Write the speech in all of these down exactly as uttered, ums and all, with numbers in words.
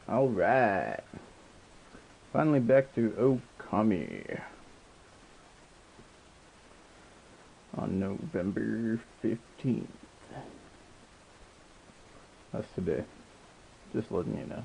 Alright. Finally back to Okami. On November fifteenth. That's today. Just letting you know.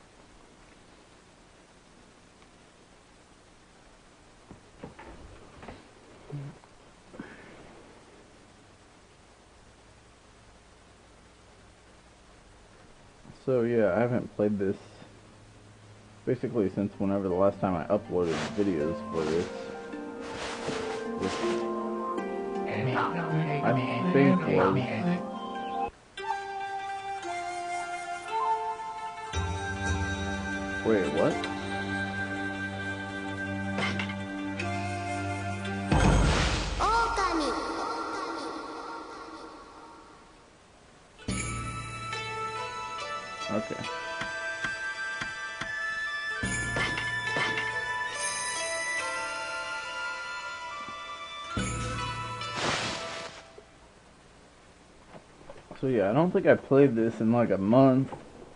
So yeah, I haven't played this basically since whenever the last time I uploaded videos for this. Which I think was... Wait, what? Okami. Okay. So yeah, I don't think I played this in like a month.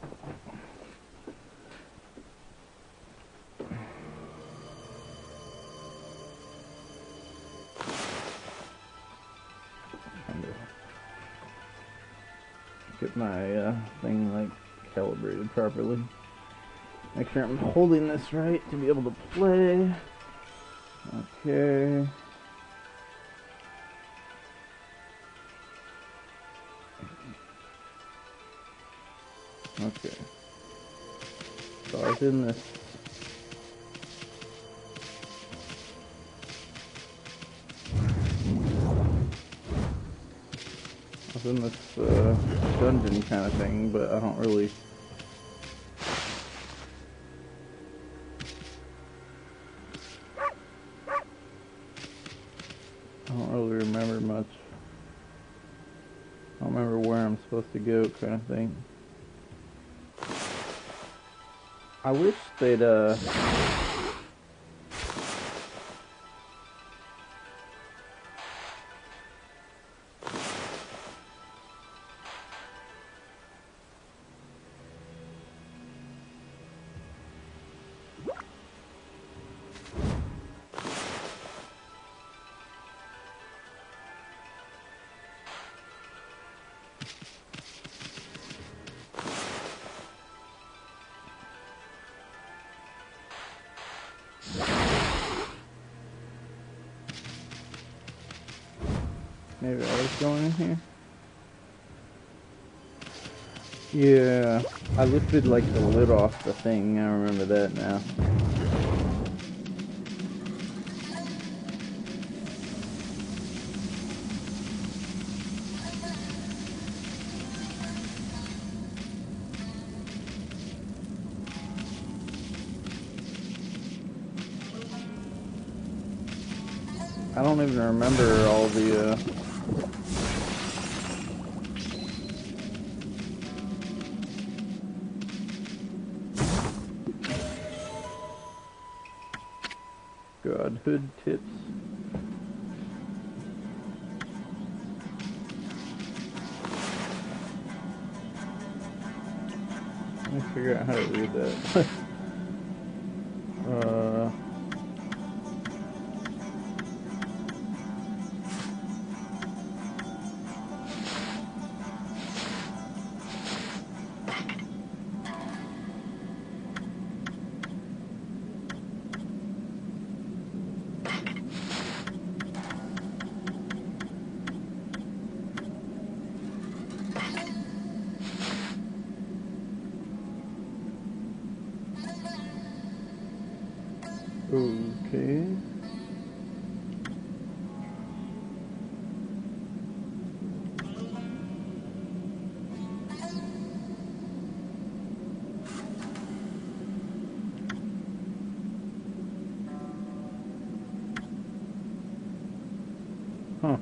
Get my uh, thing like calibrated properly. Make sure I'm holding this right to be able to play. Okay. Okay. So I was in this. I was in this uh, dungeon kind of thing, but I don't really. I don't really remember much. I don't remember where I'm supposed to go, kind of thing. I wish they'd, uh... maybe I was going in here? Yeah, I lifted like the lid off the thing, I remember that now. I don't even remember all the, uh... Godhood tips. Let me figure out how to read that. uh... Okay. Huh.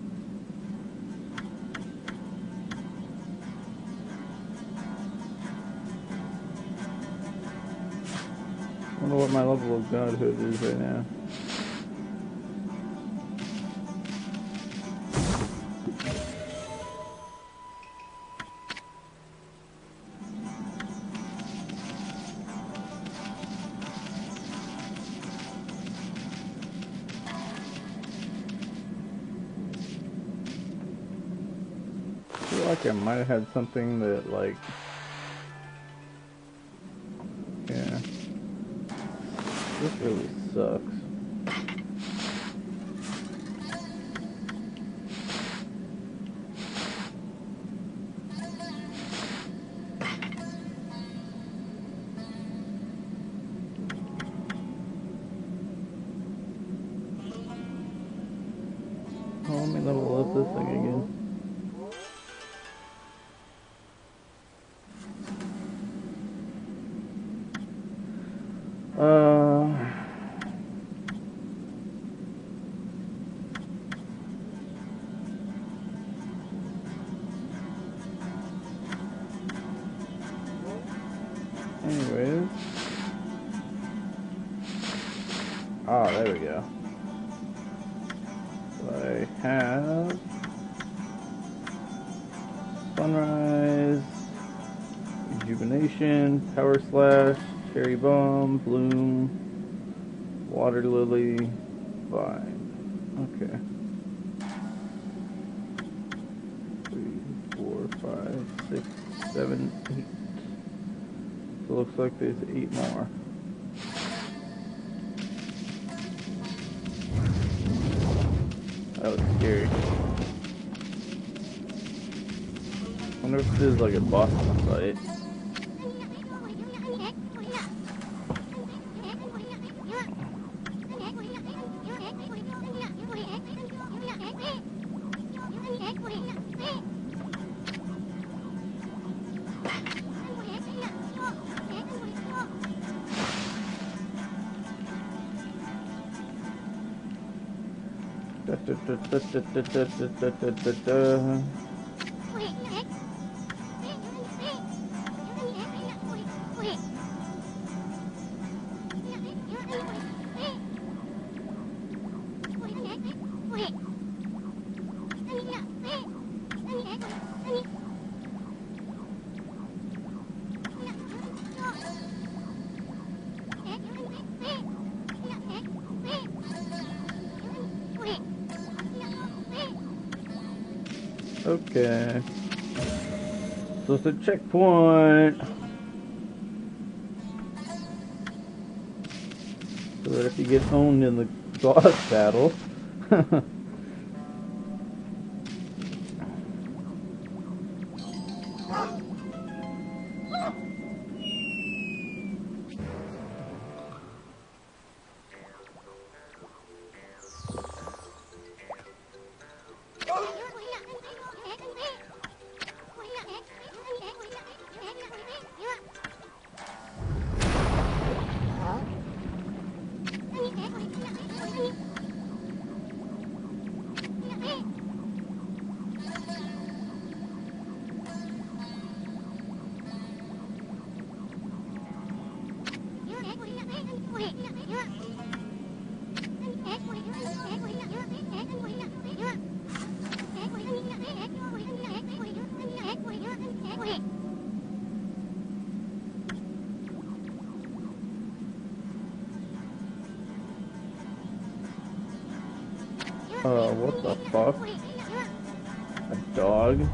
I wonder what my level of godhood is right now. like I might have had something that, like, yeah, this really sucks. Oh, let me level up this thing again. Uh, anyways. Ah, there we go. So I have Sunrise, Rejuvenation, Power Slash, Cherry Bomb, Bloom, Water Lily, Vine. Okay. Three, four, five, six, seven, eight. So it looks like there's eight more. That was scary. I wonder if this is like a boss fight. Da, da, da, da, da, da, da, da, da, da. Okay. So it's a checkpoint. So that if you get owned in the boss battle. Uh, what the fuck? A dog?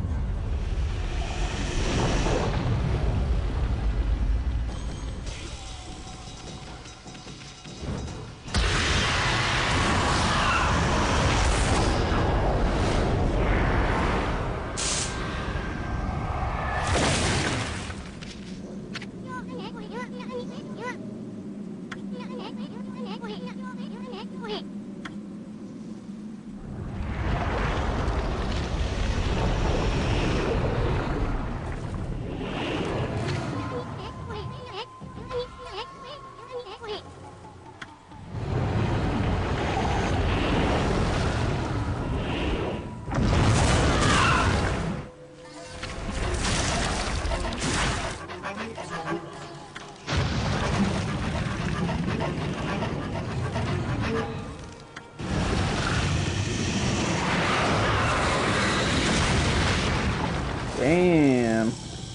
Damn.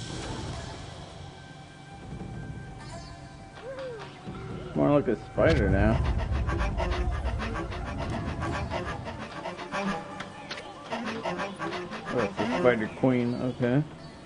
More like a spider now. Oh, it's the Spider Queen, okay.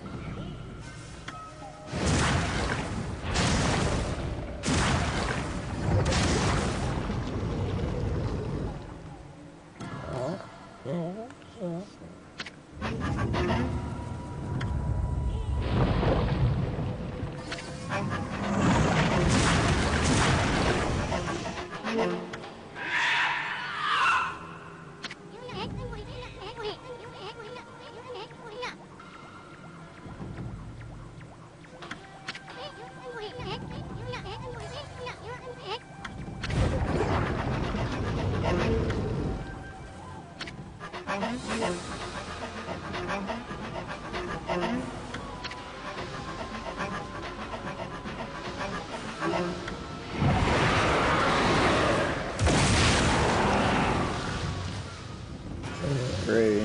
Great.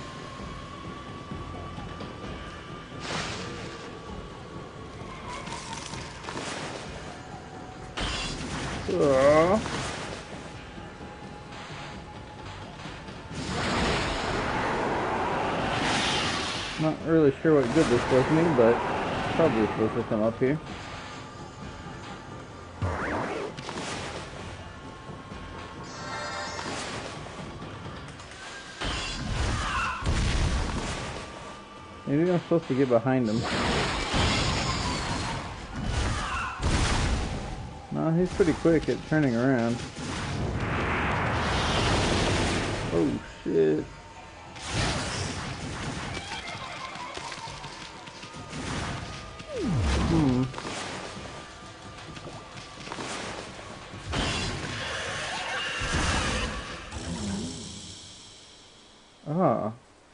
Aww. Not really sure what good this does me, but probably supposed to come up here. Maybe I'm supposed to get behind him. No, he's pretty quick at turning around. Oh shit. Hmm. Ah.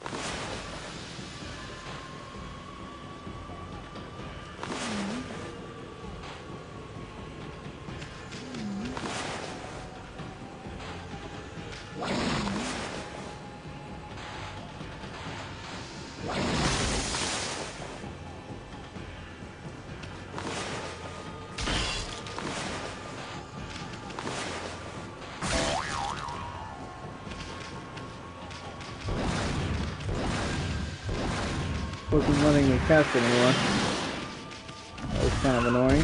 Wasn't letting me cast anymore. That was kind of annoying.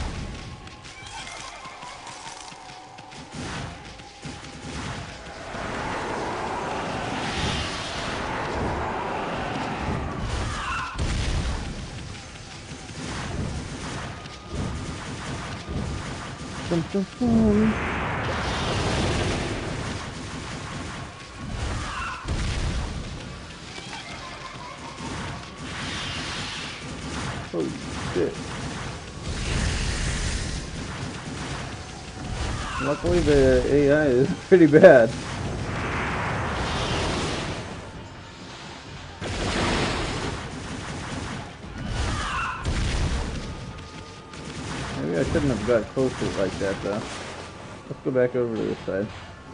Dun, dun, dun. Holy shit. Luckily the A I is pretty bad. Maybe I shouldn't have got closer like that though. Let's go back over to this side.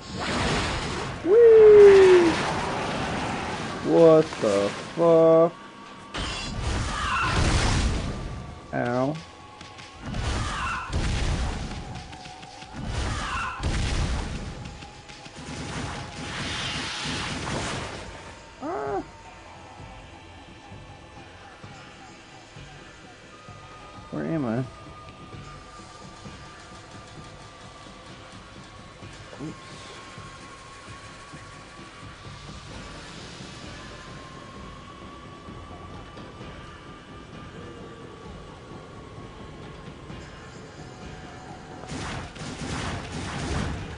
Whee! What the fuck? Ow. Ah. Where am I? Oops.